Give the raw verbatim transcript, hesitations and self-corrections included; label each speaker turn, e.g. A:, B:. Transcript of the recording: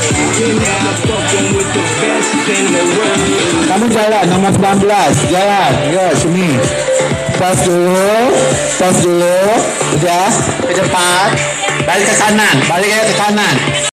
A: Kamu jalan nombor sembilan belas. Jalan. Ya, sini. Pas dulu. Pas dulu. Udah. Ke depan. Balik ke kanan. Balik ke kanan.